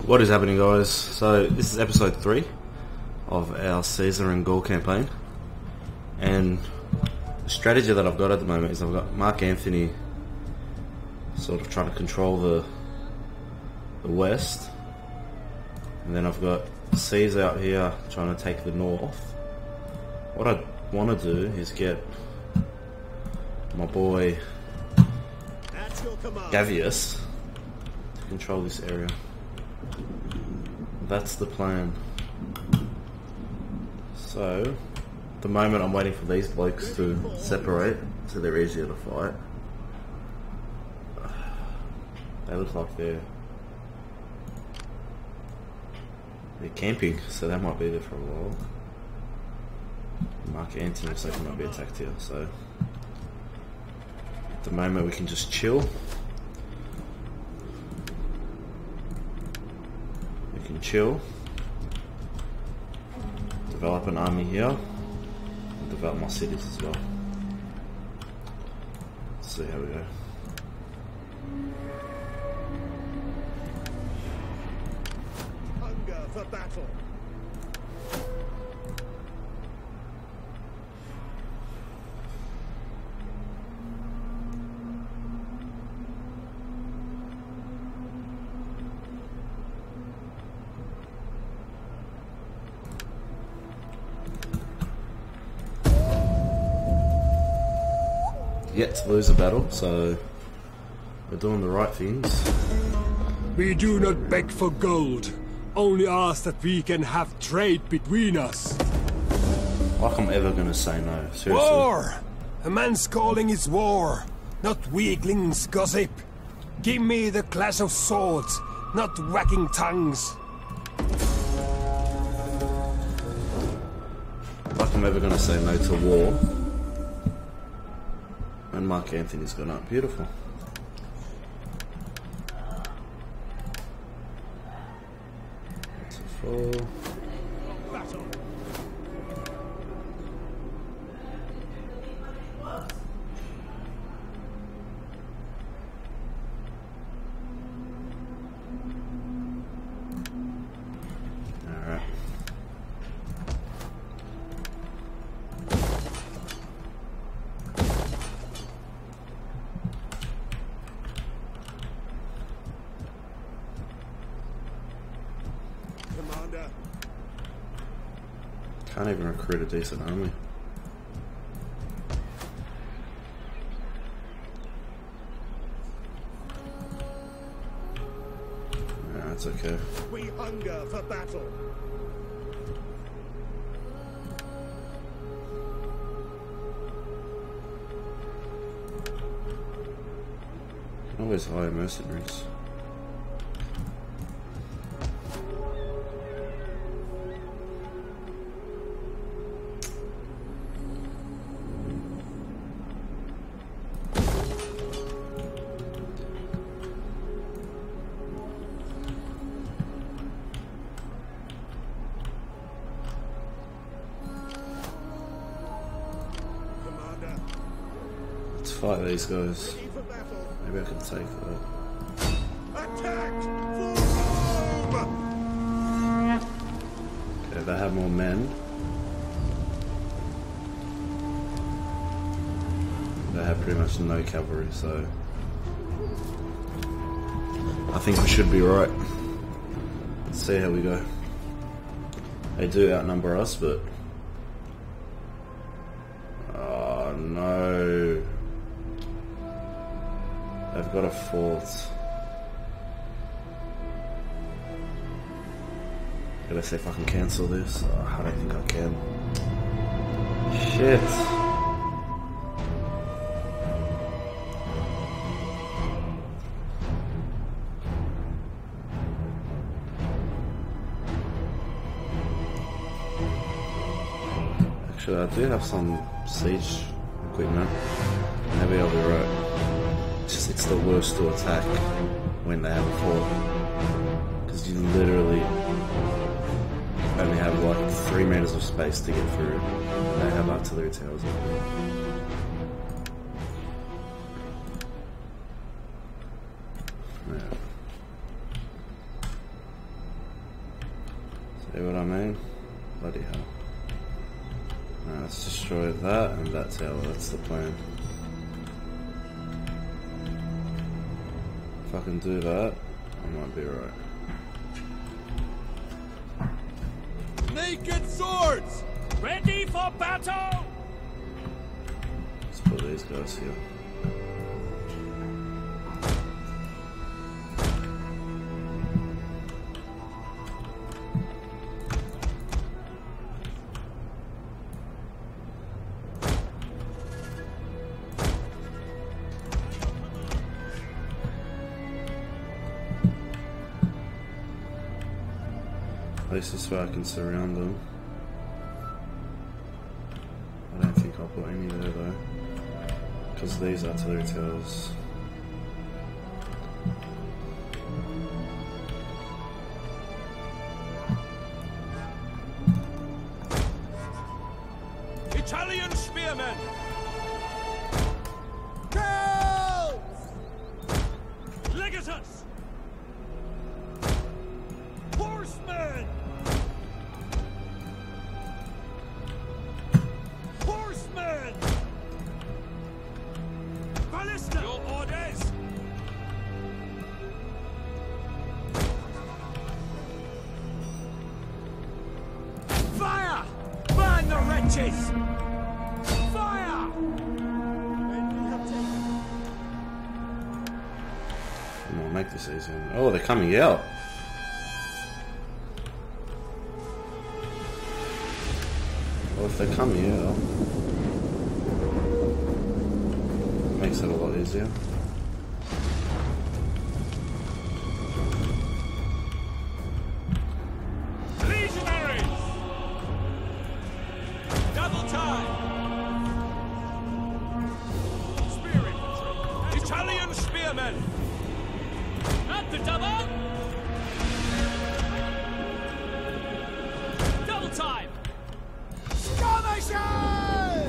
What is happening, guys? So this is episode 3 of our Caesar and Gaul campaign, and the strategy that I've got at the moment is I've got Mark Antony sort of trying to control the west, and then I've got Caesar out here trying to take the north. What I want to do is get my boy Gavius to control this area. That's the plan. So, at the moment I'm waiting for these blokes to separate so they're easier to fight. They look like they're camping, so they might be there for a while. Mark Antony looks like he might be attacked here, so at the moment we can just chill. Chill, develop an army here, and develop my cities as well. Let's see how we go. Hunger for battle. Yet to lose a battle, so we're doing the right things. We do not beg for gold, only ask that we can have trade between us. Like I'm ever gonna say no, seriously. War! A man's calling is war, not weaklings' gossip. Give me the clash of swords, not whacking tongues. Like I'm ever gonna say no to war. And Mark Antony's gone up. Beautiful. That's a 4. Alright. Can't even recruit a decent army. Nah, that's okay. We hunger for battle. Always hire mercenaries. Let's fight these guys. Maybe I can take that. Attack! Okay, they have more men. They have pretty much no cavalry, so I think we should be right. Let's see how we go. They do outnumber us, but oh no. They've got a fort. Gotta see if I can cancel this. Oh, I don't think I can. Shit. Actually, I do have some siege equipment. Maybe I'll be right. It's the worst to attack when they have a fort, because you literally only have like 3 meters of space to get through. They have artillery towers. Yeah. See what I mean? Bloody hell. Now let's destroy that and that tower, that's the plan. If I can do that, I might be right. Naked swords! Ready for battle! Let's put these guys here. At least this way I can surround them. I don't think I'll put any there though, because these artillery towers. Italian spearmen! Gaul! Legatus! Horsemen! Horsemen! Ballista! Your orders! Fire! Burn the wretches! Fire! Come on, make this easy. Oh, they're coming out. Well, if they're coming out, makes it a lot easier. Legionaries! Double time! Spear infantry! Italian spearmen! At the double! Double time! Skirmishers!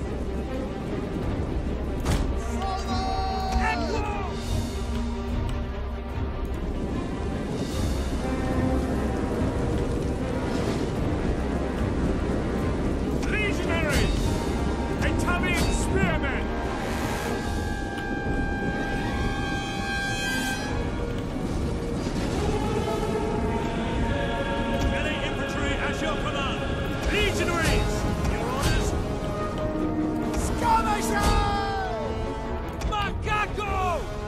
Legionaries! Italian spearmen! Melee infantry at your command! Legionaries! Your orders! Skirmishers! Macaco!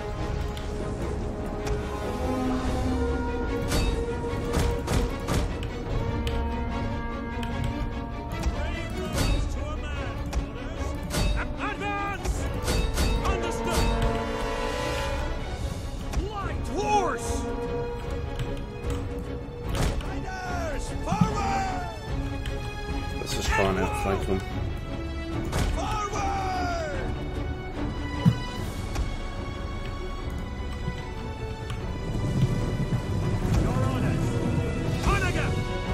Brave rose to a man! Orders! Advance! Understood! Light horse! Riders, forward! Let's just try and outflank them. Forward! Your orders! Onagga!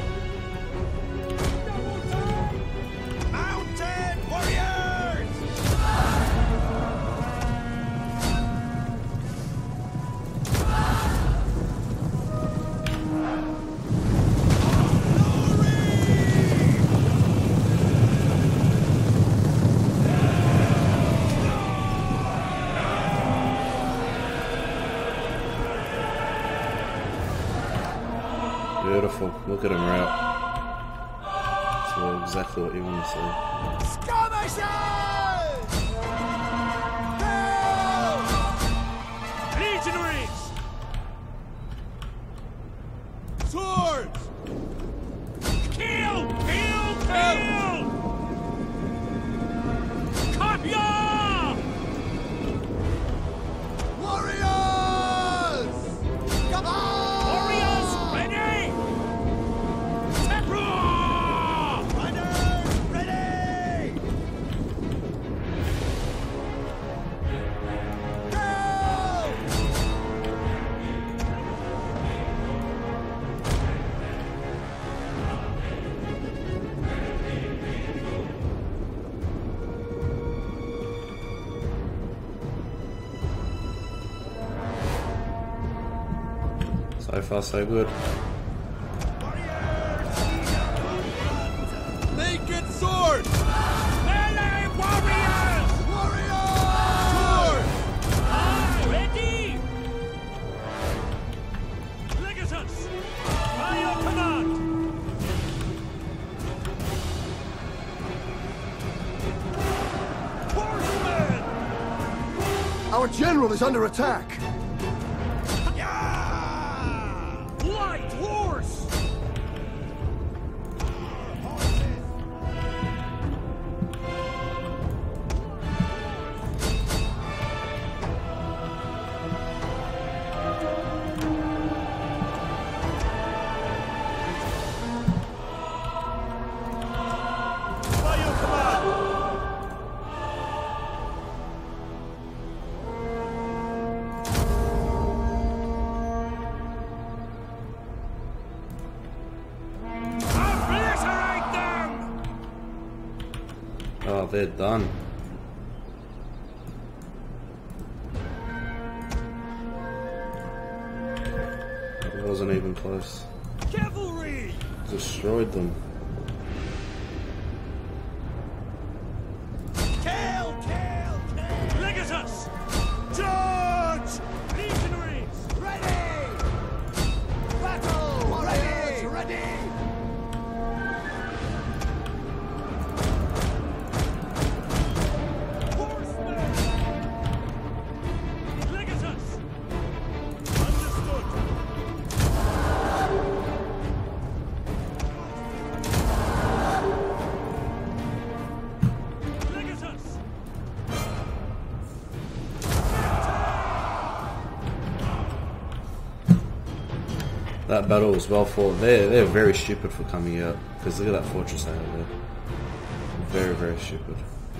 Double time! Mounted warriors! Beautiful. Look at them route. That's exactly what you want to see. Skirmishers! Gaul! Legionaries! Swords! Kill! Kill! Kill! Copia! Warriors! Come on! Warriors ready! Templar! Riders, ready! Gaul! So far, so good. Warriors! us! By your command! Horsemen! Our general is under attack! Light horse! By your command! Obliterate them! Oh, they're done. It wasn't even close. Cavalry! Destroyed them. Kill! Kill! Kill! Legatus! Charge! Legionaries! Ready! Battle! Warriors, ready! Horsemen! Legatus! Understood! Legatus! That battle was well fought. They're very stupid for coming out. Because look at that fortress out there. Very, very stupid.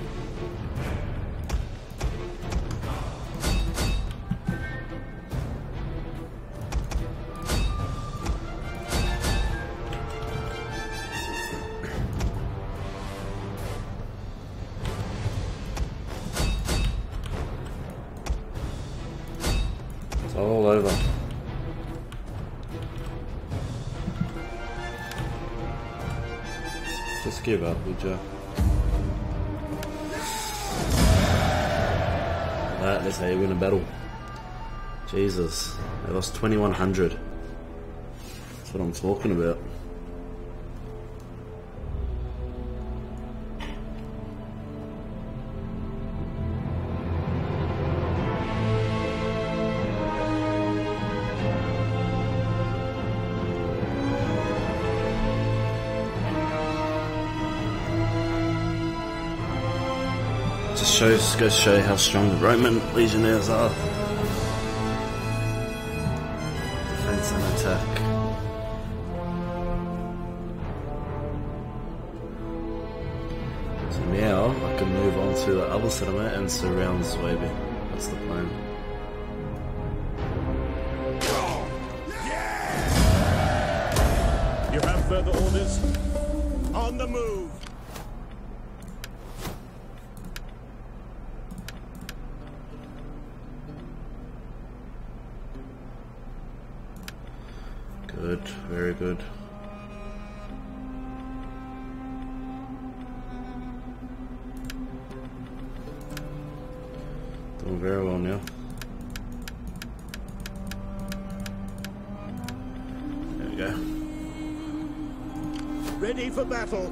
It's all over. Just give up, would you? That's how you win a battle. Jesus, they lost 2,100. That's what I'm talking about. Just goes to show you how strong the Roman legionnaires are. Defense and attack. So now I can move on to the other settlement and surround Swabia. That's the plan. You have further orders? On the move! Good, very good. Doing very well now. There we go. Ready for battle!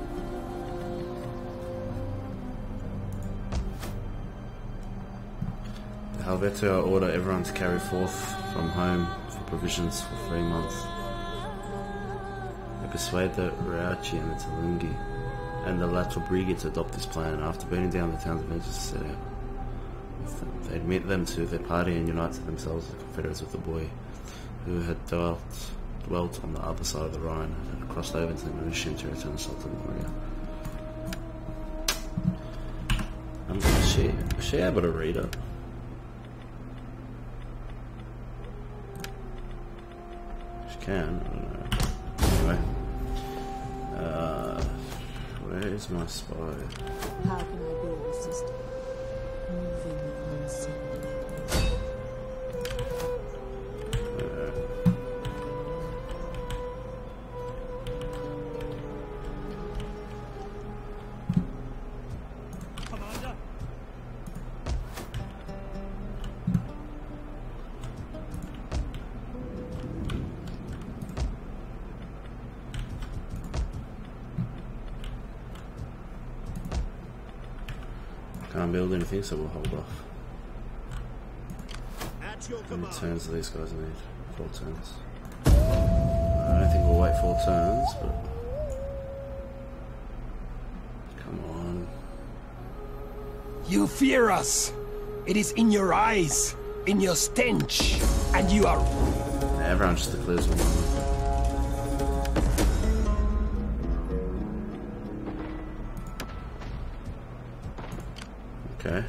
The Helvetia order everyone to carry forth from home for provisions for 3 months. They persuade the Rauci and the Telungi and the Latobrigi to adopt this plan. After burning down the towns of Ventus set out, they admit them to their party and unite to themselves as confederates with the boy who had dwelt on the other side of the Rhine and had crossed over to the Mauritian to return to Sultan Maria. Is she able to read it? She can, I don't know. Anyway. Where is my spy? How can I be of assistance? Moving unseen. Commander! can't build anything, so we'll hold off. At your How many command. turns do these guys need? 4 turns. I don't think we'll wait 4 turns, but... Come on. You fear us. It is in your eyes, in your stench, and you are... Yeah, everyone just declares one. Okay.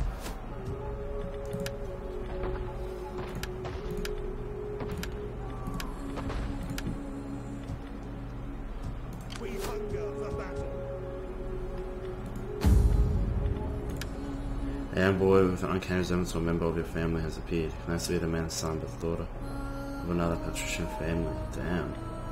We hunger for battle. A young boy with an uncanny resemblance to a member of your family has appeared. Claims to be the man's son, but the daughter of another patrician family. Damn.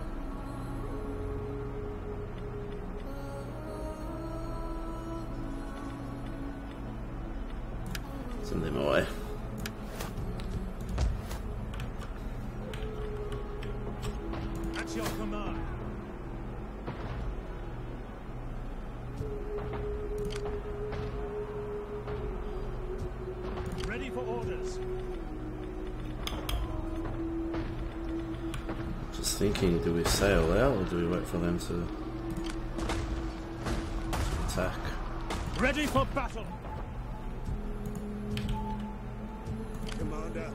Send him away. At your command. Ready for orders. Just thinking, do we sail out or do we wait for them to attack? Ready for battle. Commander.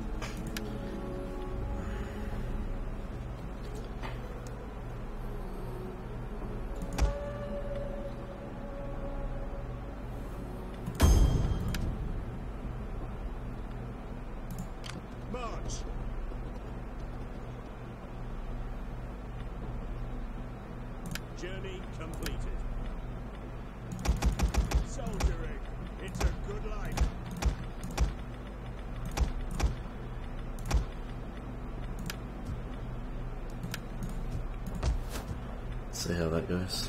March. Journey completed. Soldiering. It's a good life. See how that goes.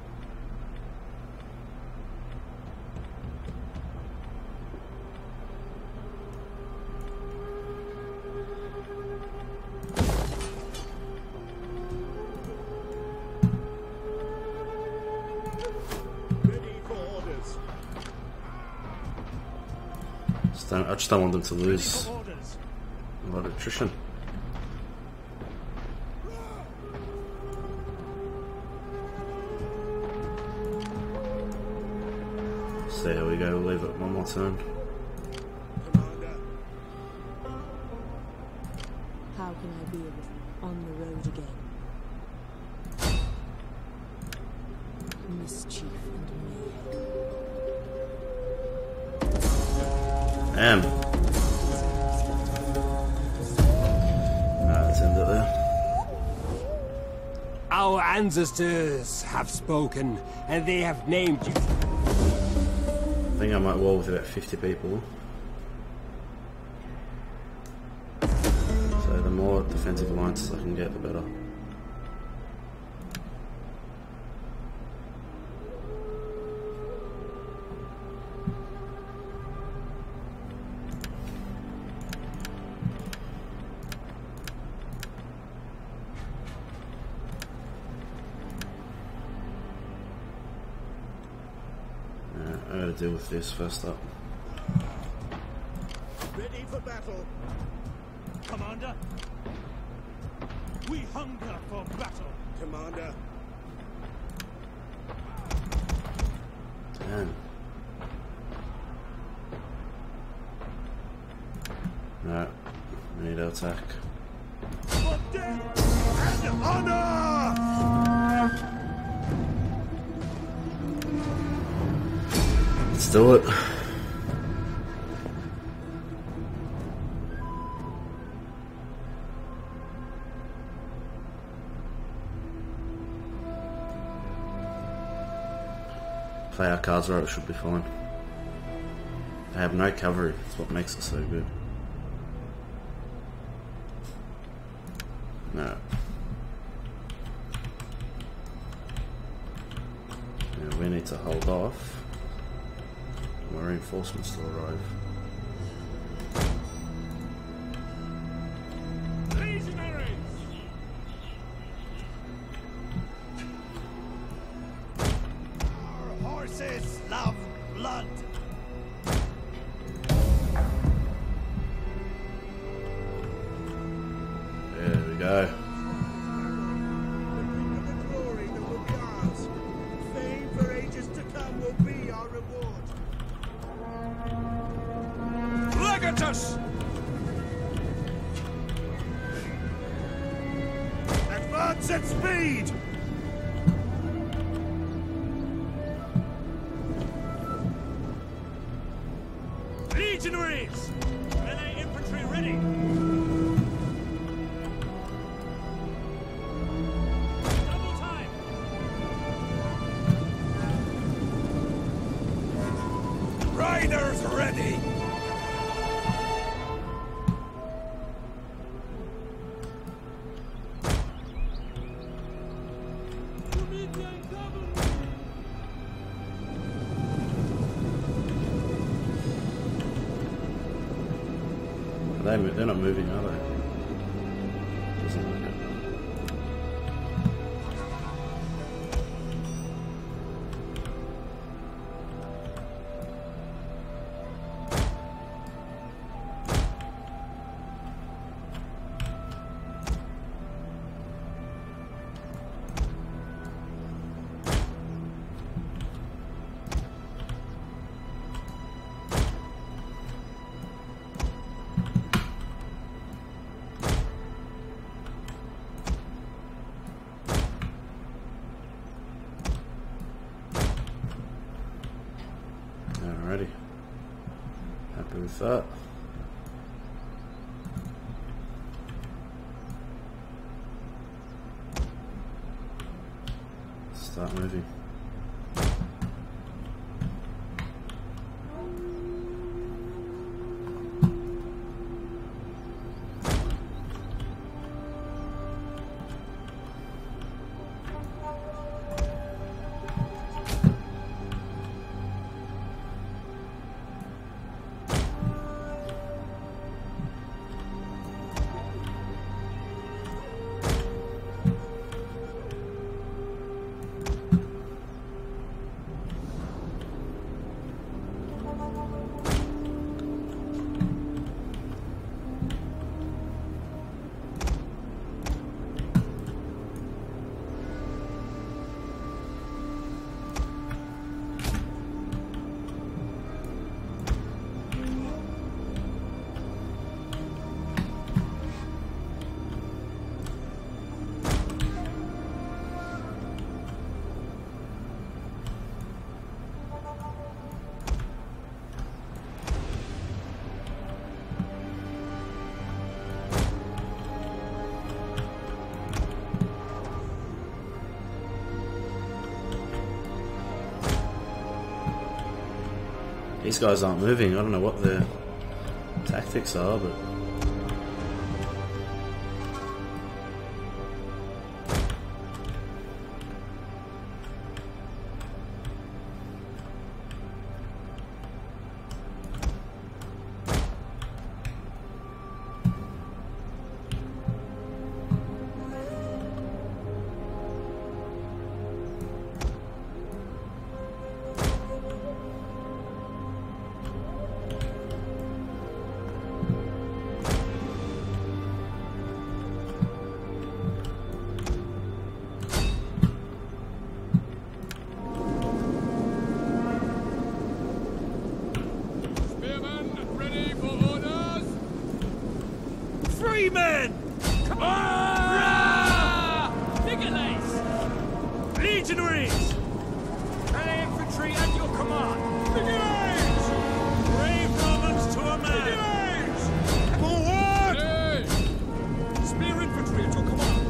Ready for orders. I just don't want them to Ready lose for orders. a lot of attrition. See how we go, we'll leave it one more turn. Commander. How can I be on the road again? Mischief and mayhem. Damn. Let's end it there. Our ancestors have spoken, and they have named you. I think I might wall with about 50 people. So the more defensive alliances I can get, the better. I gotta deal with this first up. Ready for battle. Commander. We hunger for battle. Commander. Damn. Alright, we need to attack. For death and honor! Let's do it. Play our cards right, it should be fine. They have no cavalry, that's what makes it so good. No. Now we need to hold off. My reinforcements to arrive. Legionaries! Our horses love blood. Advance at speed! Legionaries! Melee infantry ready! Double time! Riders ready! They're not moving, are they? Doesn't look it. Alrighty. Happy with that. Start moving. These guys aren't moving. I don't know what their tactics are, but Men! Come on! Legionaries! Melee infantry at your command! Engage! Brave Romans to a man! Engage! Forward! Spear infantry at your command!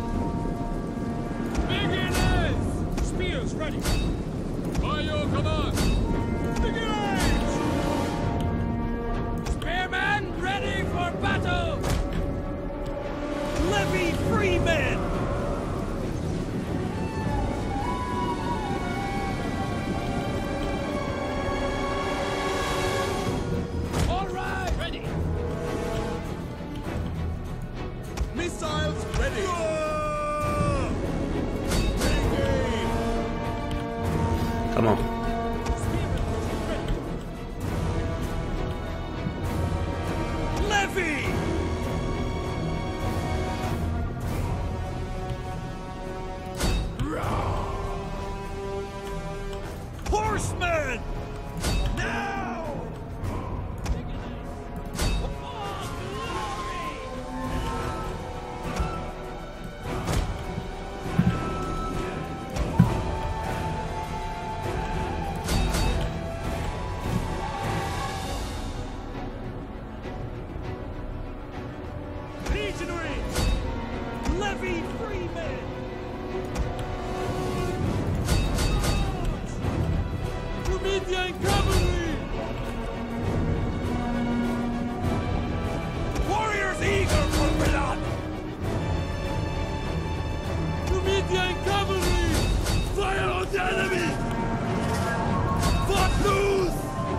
Beginners! Spears ready! By your command! Engage! Spearmen ready for battle! Levy free men! All right! Ready! Missiles ready! come on. Levy! Horsemen! Now! Median cavalry! Fire on the enemy! Fuck loose!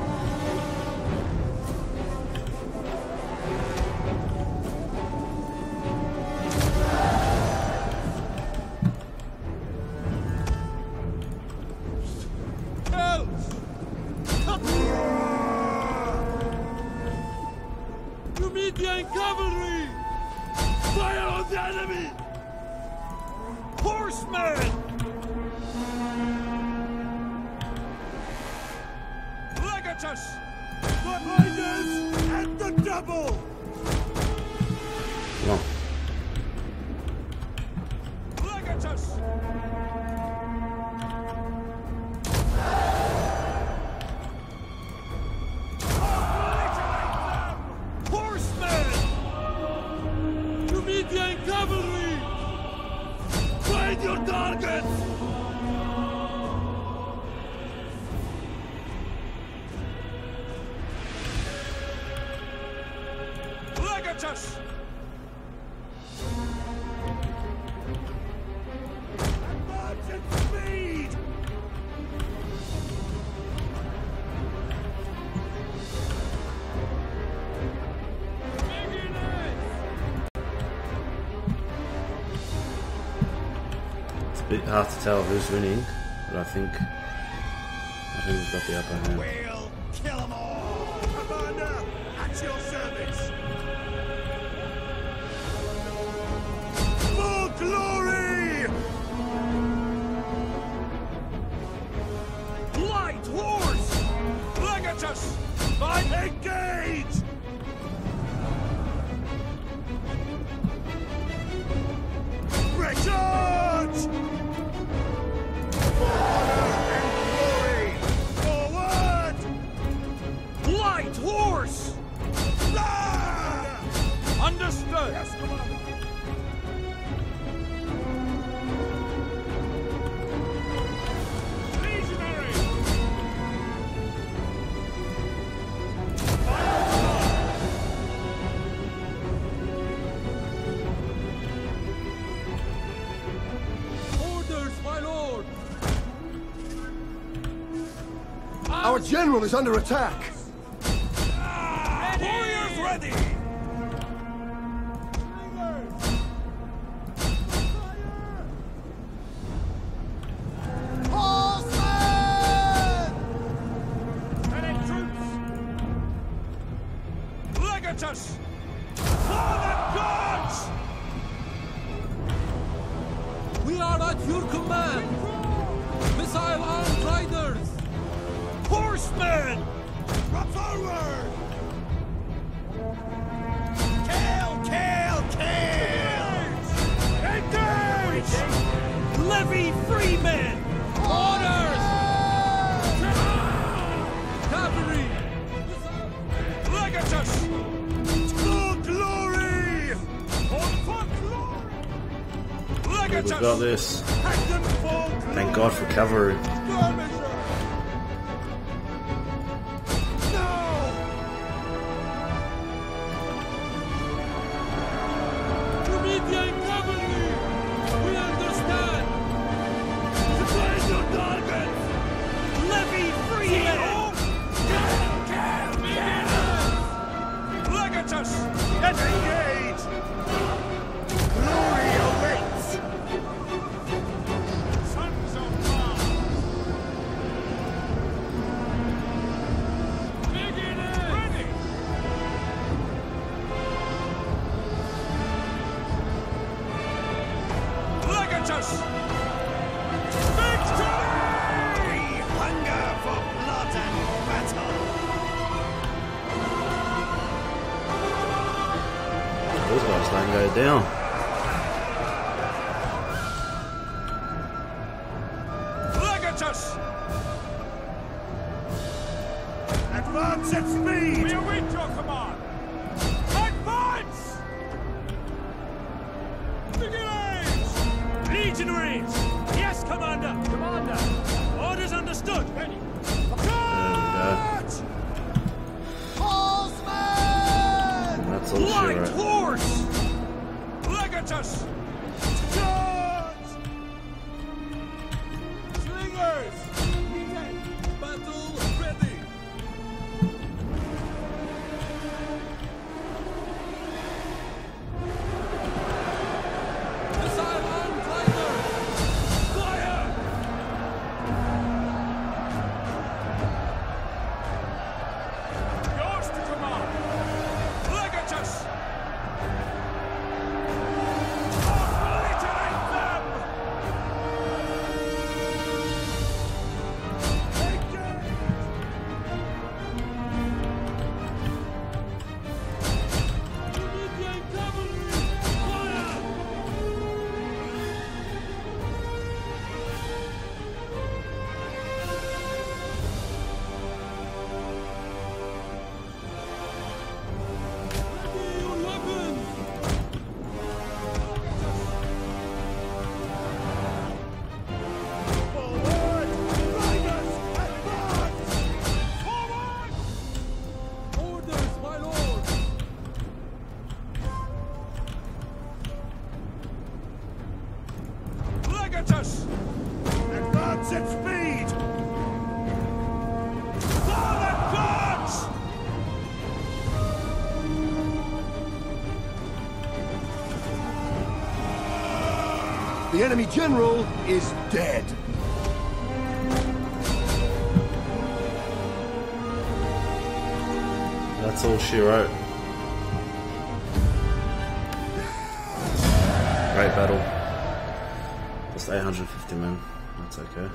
Numidian cavalry! Fire on the enemy! Horsemen! Legatus! Foot riders at the double! Come on. Legatus! Horsemen! Numidian cavalry! Find your targets! Legatus! Advance at speed! It's a bit hard to tell who's winning, but I think we've got the upper hand. We'll kill them all! Commander, at your service! For glory! Light horse! Legatus! Engage! Recharge! For honor and glory! Forward! Light horse! Ah! Understood! Yes, Commander! Legionary! Orders, my lord! Our general is under attack. Warriors ready! Ready, troops! Legatus! For the gods! We are at your command! Missile armed riders! Horsemen! Forward! Kill! Kill! Kill! Engage! Levy freemen! Orders! Cavalry! Legatus! For glory! For glory! Legatus! We've got this. Action for glory! Thank God for cavalry. Skirmisher! Numidian cavalry! We understand! Defend your targets! Levy freemen! Legatus! Get engaged! Glory awaits! Sons of Mars! Beginners! Ready! Legatus! Victory! We hunger for blood and battle! Those guys don't go down. Legatus! Advance at speed! We await your command! Advance! Engage! Legionaries! Yes, Commander! Commander! Orders understood! Ready! Charge! Horsemen! That's all Light sure. horse! Legatus! Charge! at us! Advance at speed! For the gods! The enemy general is dead. That's all she wrote. Great battle. Just 850 men. That's okay.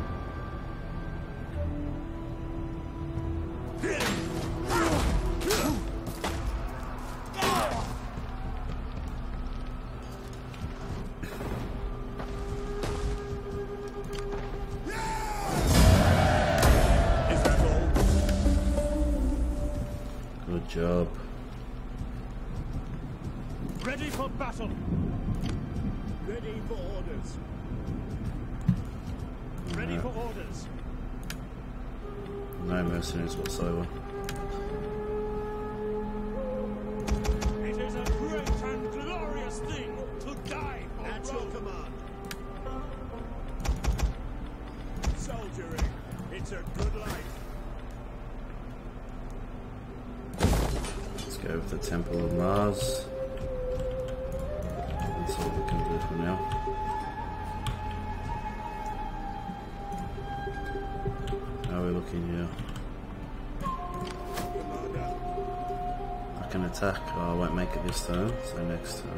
Is that all? Good job. Ready for battle! Ready for orders. Ready for orders. No mercenaries whatsoever. It is a great and glorious thing to die for At your command. Soldiering. It's a good life. Let's go with the Temple of Mars. That's all we can do for now. How are we looking here? Commander. I can attack. Oh, I won't make it this turn, so next turn.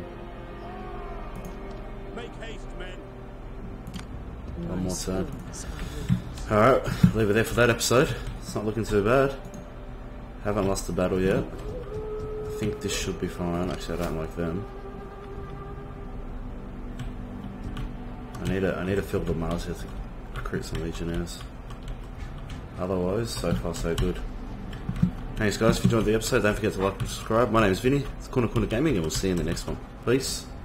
Make haste, men. One more turn. Alright, leave it there for that episode. It's not looking too bad. Haven't lost the battle yet. I think this should be fine. Actually, I don't like them. I need to fill the Mars here to recruit some Legionnaires. Otherwise, so far so good. Thanks guys, if you enjoyed the episode, don't forget to like and subscribe. My name is Vinny, it's Kuna Gaming, and we'll see you in the next one. Peace.